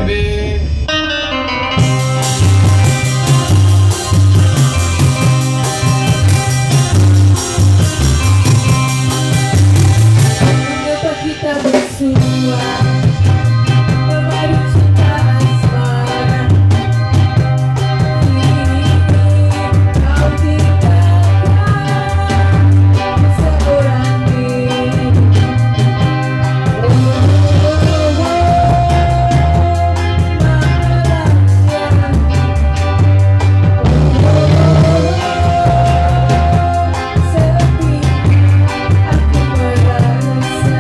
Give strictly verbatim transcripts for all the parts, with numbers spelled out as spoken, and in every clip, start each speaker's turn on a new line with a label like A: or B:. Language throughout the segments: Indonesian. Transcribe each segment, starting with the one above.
A: baby.
B: Mengapa kita bersua memadu cinta asmara? Kini kau tinggalkan seorang diri. Oh, oh, oh, malamnya. Oh, oh, oh, sepinya aku merasa.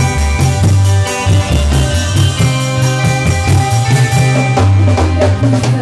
B: We'll be right back.